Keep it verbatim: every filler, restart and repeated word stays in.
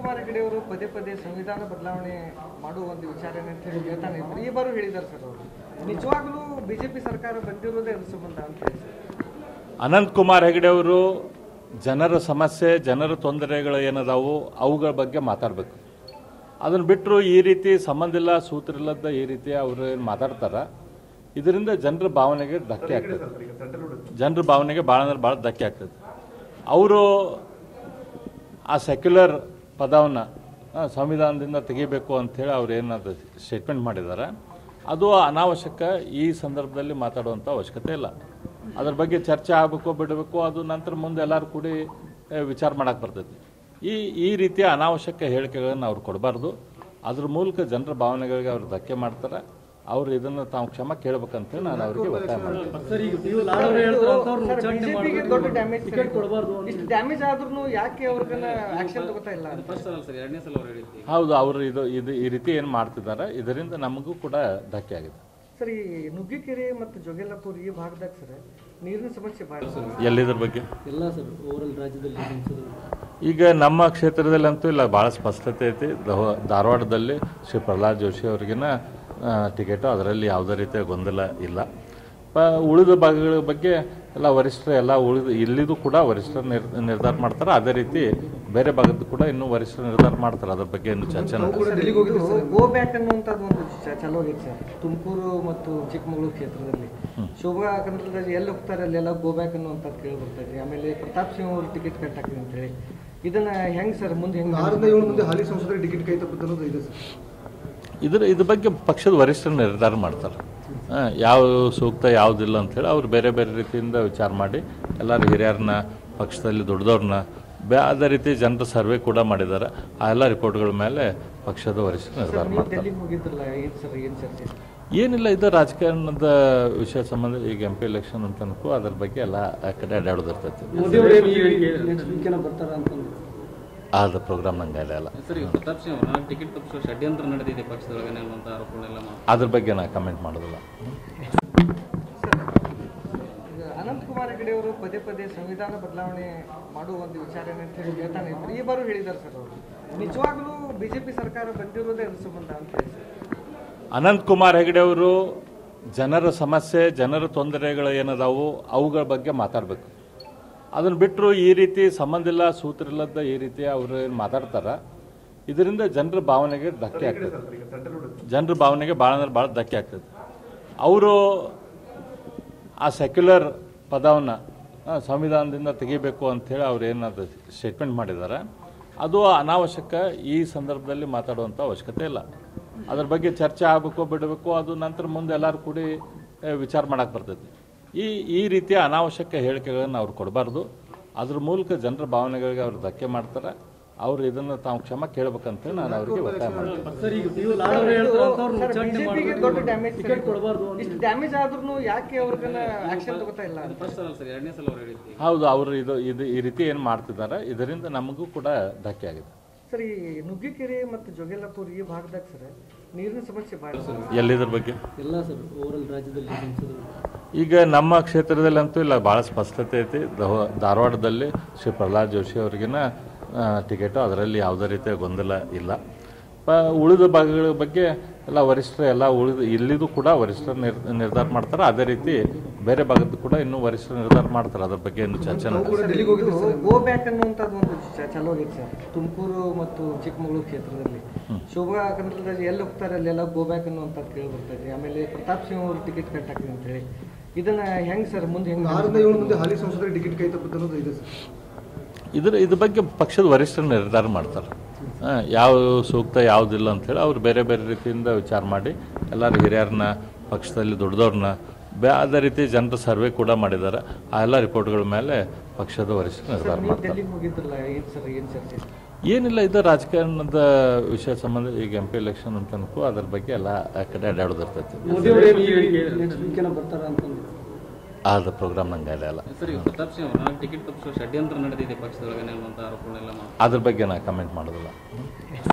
ಅನಂತಕುಮಾರ್ ಹೆಗಡೆ ಅವರು ಪದೇ ಪದೇ ಸಂವಿಧಾನ ಬದಲಾವಣೆ ಮಾಡುವ ಒಂದು ವಿಚಾರನೆ ಅಂತ ಹೇಳಿ ಹೇಳ್ತಾನೆ ಇದ್ರು. ಈ ಬಾರು ಹೇಳಿದ್ದಾರೆ ಸರ್ ಅವರು. ನಿಜವಾಗ್ಲೂ ಬಿಜೆಪಿ ಸರ್ಕಾರ ಬಂದಿರೋದೇ ಅದ್ರ ಸಂಬಂಧ ಅಂತ ಹೇಳಿ ಸರ್. ಅನಂತಕುಮಾರ್ ಹೆಗಡೆ ಅವರು ಜನರ ಸಮಸ್ಯೆ, ಜನರ ತೊಂದರೆಗಳು ಏನದಾವು ಅವುಗಳ ಬಗ್ಗೆ ಮಾತಾಡಬೇಕು. ಅದನ್ನು ಬಿಟ್ಟರು ಈ ರೀತಿ ಸಂಬಂಧ ಇಲ್ಲ, ಸೂತ್ರ ಇಲ್ಲದ ಈ ರೀತಿ ಅವರು ಏನು ಮಾತಾಡ್ತಾರ, ಇದರಿಂದ ಜನರ ಭಾವನೆಗೆ ಧಕ್ಕೆ ಆಗ್ತದೆ. ಜನರ ಭಾವನೆಗೆ ಭಾಳ ಅಂದ್ರೆ ಭಾಳ ಧಕ್ಕೆ ಆಗ್ತದೆ. ಅವರು ಆ ಸೆಕ್ಯುಲರ್ ಪದವನ್ನು ಸಂವಿಧಾನದಿಂದ ತೆಗಿಬೇಕು ಅಂಥೇಳಿ ಅವ್ರು ಏನಾದ್ರು ಸ್ಟೇಟ್ಮೆಂಟ್ ಮಾಡಿದ್ದಾರೆ, ಅದು ಅನಾವಶ್ಯಕ. ಈ ಸಂದರ್ಭದಲ್ಲಿ ಮಾತಾಡುವಂಥ ಅವಶ್ಯಕತೆ ಇಲ್ಲ. ಅದ್ರ ಬಗ್ಗೆ ಚರ್ಚೆ ಆಗಬೇಕು ಬಿಡಬೇಕು, ಅದು ನಂತರ ಮುಂದೆ ಎಲ್ಲರೂ ಕೂಡಿ ವಿಚಾರ ಮಾಡಕ್ಕೆ ಬರ್ತೈತಿ. ಈ ಈ ರೀತಿಯ ಅನಾವಶ್ಯಕ ಹೇಳಿಕೆಗಳನ್ನು ಅವ್ರು ಕೊಡಬಾರ್ದು. ಅದ್ರ ಮೂಲಕ ಜನರ ಭಾವನೆಗಳಿಗೆ ಅವ್ರು ಧಕ್ಕೆ ಮಾಡ್ತಾರೆ. ಅವ್ರು ಇದನ್ನು ತಾವು ಕ್ಷಮ ಕೇಳಬೇಕಂತೇಳಿ ನಾನು ಅವರಿಗೆ ಒತ್ತಾಯ ಮಾಡ್ತೀನಿ. ಹೌದು, ಅವರು ಇದು ಇದು ಈ ರೀತಿ ಏನು ಮಾಡ್ತಿದ್ದಾರೆ, ಇದರಿಂದ ನಮಗೂ ಕೂಡ ಧಕ್ಕೆ ಆಗಿದೆ. ಸರ್, ಈ ನುಗ್ಗಿಕೆರೆ ಮತ್ತು ಜೋಗಿಲಾಪುರ ಈ ಭಾಗದಾಗ ಸರ್ ನೀರಿನ ಸಮಸ್ಯೆ ಭಾಳ. ಎಲ್ಲಿದ್ರ ಬಗ್ಗೆ ಎಲ್ಲ ಸರ್ ಓವರಾಲ್ ರಾಜ್ಯದಲ್ಲಿ ಈಗ ನಮ್ಮ ಕ್ಷೇತ್ರದಲ್ಲಂತೂ ಇಲ್ಲ, ಭಾಳ ಸ್ಪಷ್ಟತೆ ಐತಿ. ಧಾರವಾಡದಲ್ಲಿ ಶ್ರೀ ಪ್ರಹ್ಲಾದ್ ಜೋಶಿ ಅವ್ರಿಗಿನ ಟಿಕೆಟು, ಅದರಲ್ಲಿ ಯಾವುದೇ ರೀತಿಯ ಗೊಂದಲ ಇಲ್ಲ. ಪ ಉಳಿದ ಭಾಗಗಳ ಬಗ್ಗೆ ಎಲ್ಲ ವರಿಷ್ಠರು ಎಲ್ಲ ಉಳಿದು ಇಲ್ಲಿದು ಕೂಡ ವರಿಷ್ಠರು ನಿರ್ ನಿರ್ಧಾರ ಮಾಡ್ತಾರೆ. ಅದೇ ರೀತಿ ಬೇರೆ ಭಾಗದ್ದು ಕೂಡ ಇನ್ನೂ ವರಿಷ್ಠರು ನಿರ್ಧಾರ ಮಾಡ್ತಾರೆ. ಅದ್ರ ಬಗ್ಗೆ ಇನ್ನು ಚರ್ಚೆ ಗೋ ಬ್ಯಾಕ್ ಅನ್ನುವಂಥದ್ದು ಒಂದು ಚಲೋ ಆಗೈತೆ ಸರ್. ತುಮಕೂರು ಮತ್ತು ಚಿಕ್ಕಮಗಳೂರು ಕ್ಷೇತ್ರದಲ್ಲಿ ಶೋಭಾ ಕನ್ನಡದಲ್ಲಿ ಎಲ್ಲಿ ಹೋಗ್ತಾರೆ ಅಲ್ಲೆಲ್ಲ ಗೋ ಬ್ಯಾಕ್ ಅನ್ನುವಂಥದ್ದು ಕೇಳಿ ಬರ್ತಾರೆ. ಆಮೇಲೆ ಪ್ರತಾಪ್ ಸಿಂಹ ಅವರು ಟಿಕೆಟ್ ಕಟ್ ಹಾಕಿದೆ ಅಂತೇಳಿ ಇದನ್ನ ಹೆಂಗೆ ಸರ್ ಮುಂದೆ ಹೆಂಗೆ ಆರರಿಂದ ಏಳು ಮುಂದೆ ಹಾಲಿ ಸಂಸದರಿಗೆ ಟಿಕೆಟ್ ಕೈ ತಪ್ಪುತ್ತೆ ಇದೆ ಸರ್. ಇದ್ರ ಇದ್ರ ಬಗ್ಗೆ ಪಕ್ಷದ ವರಿಷ್ಠರು ನಿರ್ಧಾರ ಮಾಡ್ತಾರೆ. ಯಾವ ಸೂಕ್ತ ಯಾವುದಿಲ್ಲ ಅಂಥೇಳಿ ಅವ್ರು ಬೇರೆ ಬೇರೆ ರೀತಿಯಿಂದ ವಿಚಾರ ಮಾಡಿ ಎಲ್ಲರೂ ಹಿರಿಯರನ್ನ, ಪಕ್ಷದಲ್ಲಿ ದೊಡ್ಡದವ್ರನ್ನ ಬೇ ಅದೇ ರೀತಿ ಜನರ ಸರ್ವೆ ಕೂಡ ಮಾಡಿದ್ದಾರೆ. ಆ ಎಲ್ಲ ರಿಪೋರ್ಟ್ಗಳ ಮೇಲೆ ಪಕ್ಷದ ವರಿಷ್ಠರು ನಿರ್ಧಾರ ಮಾಡ್ತಾರೆ. ಏನಿಲ್ಲ, ಇದು ರಾಜಕಾರಣದ ವಿಷಯ ಸಂಬಂಧ. ಈಗ ಎಂ ಪಿ ಎಲೆಕ್ಷನ್ ಅಂತ ಅನ್ಕೋ ಅದ್ರ ಬಗ್ಗೆ ಎಲ್ಲ ಆ ಕಡೆ ಅಡ್ಡಾಡೋದಿರ್ತೈತಿ. ಆದ ಪ್ರೋಗ್ರಾಮ್ ನಂಗೆ ಅಲ್ಲ. ಅದ್ರ ಬಗ್ಗೆ ನಾ ಕಮೆಂಟ್ ಮಾಡೋದಿಲ್ಲ. ಅನಂತಕುಮಾರ್ ಹೆಗಡೆ ಅವರು ಪದೇ ಪದೇ ಸಂವಿಧಾನ ಬದಲಾವಣೆ ಮಾಡುವ ಒಂದು ವಿಚಾರನೆ ಅಂತ ಹೇಳಿ ಹೇಳ್ತಾನೆ ಇದ್ರು. ಈ ಬಾರು ಹೇಳಿದ್ದಾರೆ ಸರ್ ಅವರು. ನಿಜವಾಗ್ಲೂ ಬಿಜೆಪಿ ಸರ್ಕಾರ ಬಂದಿರೋದೇ ಅದ್ರ ಸಂಬಂಧ ಅಂತ ಹೇಳಿ ಸರ್. ಅನಂತಕುಮಾರ್ ಹೆಗಡೆ ಅವರು ಜನರ ಸಮಸ್ಯೆ, ಜನರ ತೊಂದರೆಗಳು ಏನದಾವು ಅವುಗಳ ಬಗ್ಗೆ ಮಾತಾಡಬೇಕು. ಅದನ್ನು ಬಿಟ್ಟರು ಈ ರೀತಿ ಸಂಬಂಧ ಇಲ್ಲ, ಸೂತ್ರ ಇಲ್ಲದ ಈ ರೀತಿ ಅವರು ಏನು ಮಾತಾಡ್ತಾರೆ, ಇದರಿಂದ ಜನರ ಭಾವನೆಗೆ ಧಕ್ಕೆ ಆಗ್ತದೆ. ಜನರ ಭಾವನೆಗೆ ಭಾಳ ಅಂದ್ರೆ ಭಾಳ ಧಕ್ಕೆ ಆಗ್ತದೆ. ಅವರು ಆ ಸೆಕ್ಯುಲರ್ ಪದವನ್ನು ಸಂವಿಧಾನದಿಂದ ತೆಗಿಬೇಕು ಅಂಥೇಳಿ ಅವ್ರು ಏನಾದ್ರು ಸ್ಟೇಟ್ಮೆಂಟ್ ಮಾಡಿದ್ದಾರೆ, ಅದು ಅನಾವಶ್ಯಕ. ಈ ಸಂದರ್ಭದಲ್ಲಿ ಮಾತಾಡುವಂಥ ಅವಶ್ಯಕತೆ ಇಲ್ಲ. ಅದ್ರ ಬಗ್ಗೆ ಚರ್ಚೆ ಆಗಬೇಕು ಬಿಡಬೇಕು, ಅದು ನಂತರ ಮುಂದೆ ಎಲ್ಲರೂ ಕೂಡಿ ವಿಚಾರ ಮಾಡಕ್ಕೆ ಬರ್ತೈತಿ. ಈ ಈ ರೀತಿಯ ಅನಾವಶ್ಯಕ ಹೇಳಿಕೆಗಳನ್ನು ಅವ್ರು ಕೊಡಬಾರ್ದು. ಅದ್ರ ಮೂಲಕ ಜನರ ಭಾವನೆಗಳಿಗೆ ಅವ್ರು ಧಕ್ಕೆ ಮಾಡ್ತಾರೆ. ಅವ್ರು ಇದನ್ನು ತಾವು ಕ್ಷಮ ಕೇಳಬೇಕಂತೇಳಿ ನಾನು ಅವರಿಗೆ ಒತ್ತಾಯ ಮಾಡ್ತೀನಿ. ಹೌದು, ಅವರು ಇದು ಇದು ಈ ರೀತಿ ಏನು ಮಾಡ್ತಿದ್ದಾರೆ, ಇದರಿಂದ ನಮಗೂ ಕೂಡ ಧಕ್ಕೆ ಆಗಿದೆ. ಸರ್, ಈ ನುಗ್ಗಿಕೆರೆ ಮತ್ತು ಜೋಗಿಲಾಪುರ ಈ ಭಾಗದಾಗ ಸರ್ ನೀರಿನ ಸಮಸ್ಯೆ ಭಾಳ. ಎಲ್ಲಿದ್ರ ಬಗ್ಗೆ ಎಲ್ಲ ಸರ್ ಓವರಾಲ್ ರಾಜ್ಯದಲ್ಲಿ ಈಗ ನಮ್ಮ ಕ್ಷೇತ್ರದಲ್ಲಂತೂ ಇಲ್ಲ, ಭಾಳ ಸ್ಪಷ್ಟತೆ ಐತಿ. ಧಾರವಾಡದಲ್ಲಿ ಶ್ರೀ ಪ್ರಹ್ಲಾದ್ ಜೋಶಿ ಅವ್ರಿಗಿನ ಟಿಕೆಟು, ಅದರಲ್ಲಿ ಯಾವುದೇ ರೀತಿಯ ಗೊಂದಲ ಇಲ್ಲ. ಪ ಉಳಿದ ಭಾಗಗಳ ಬಗ್ಗೆ ಎಲ್ಲ ವರಿಷ್ಠರು ಎಲ್ಲ ಉಳಿದು ಇಲ್ಲಿದು ಕೂಡ ವರಿಷ್ಠರು ನಿರ್ ನಿರ್ಧಾರ ಮಾಡ್ತಾರೆ. ಅದೇ ರೀತಿ ಬೇರೆ ಭಾಗದ್ದು ಕೂಡ ಇನ್ನೂ ವರಿಷ್ಠರು ನಿರ್ಧಾರ ಮಾಡ್ತಾರೆ. ಅದ್ರ ಬಗ್ಗೆ ಇನ್ನು ಚರ್ಚೆ ಗೋ ಬ್ಯಾಕ್ ಅನ್ನುವಂಥದ್ದು ಒಂದು ಚಲೋ ಆಗೈತೆ ಸರ್. ತುಮಕೂರು ಮತ್ತು ಚಿಕ್ಕಮಗಳೂರು ಕ್ಷೇತ್ರದಲ್ಲಿ ಶೋಭಾ ಕನ್ನಡದಲ್ಲಿ ಎಲ್ಲಿ ಹೋಗ್ತಾರೆ ಅಲ್ಲೆಲ್ಲ ಗೋ ಬ್ಯಾಕ್ ಅನ್ನುವಂಥದ್ದು ಕೇಳಿ ಬರ್ತಾರೆ. ಆಮೇಲೆ ಪ್ರತಾಪ್ ಸಿಂಹ ಅವರು ಟಿಕೆಟ್ ಕಟ್ ಹಾಕಿದೆ ಅಂತೇಳಿ ಇದನ್ನ ಹೆಂಗೆ ಸರ್ ಮುಂದೆ ಹೆಂಗೆ ಆರರಿಂದ ಏಳು ಮುಂದೆ ಹಾಲಿ ಸಂಸದರಿಗೆ ಟಿಕೆಟ್ ಕೈ ತಪ್ಪುತ್ತೆ ಇದೆ ಸರ್. ಇದ್ರ ಇದ್ರ ಬಗ್ಗೆ ಪಕ್ಷದ ವರಿಷ್ಠರು ನಿರ್ಧಾರ ಮಾಡ್ತಾರೆ. ಯಾವ ಸೂಕ್ತ ಯಾವುದಿಲ್ಲ ಅಂಥೇಳಿ ಅವ್ರು ಬೇರೆ ಬೇರೆ ರೀತಿಯಿಂದ ವಿಚಾರ ಮಾಡಿ ಎಲ್ಲರೂ ಹಿರಿಯರನ್ನ, ಪಕ್ಷದಲ್ಲಿ ದೊಡ್ಡದವ್ರನ್ನ ಬೇ ಅದೇ ರೀತಿ ಜನರ ಸರ್ವೆ ಕೂಡ ಮಾಡಿದ್ದಾರೆ. ಆ ಎಲ್ಲ ರಿಪೋರ್ಟ್ಗಳ ಮೇಲೆ ಪಕ್ಷದ ವರಿಷ್ಠರು ನಿರ್ಧಾರ ಮಾಡ್ತಾರೆ. ಏನಿಲ್ಲ, ಇದು ರಾಜಕಾರಣದ ವಿಷಯ ಸಂಬಂಧ. ಈಗ ಎಂ ಪಿ ಎಲೆಕ್ಷನ್ ಅಂತ ಅನ್ಕೋ ಅದ್ರ ಬಗ್ಗೆ ಎಲ್ಲ ಆ ಕಡೆ ಅಡ್ಡಾಡೋದಿರ್ತೈತಿ. ಆದ ಪ್ರೋಗ್ರಾಮ್ ನಂಗೆ ಅಲ್ಲ. ಅದ್ರ ಬಗ್ಗೆ ನಾ ಕಮೆಂಟ್ ಮಾಡೋದಿಲ್ಲ.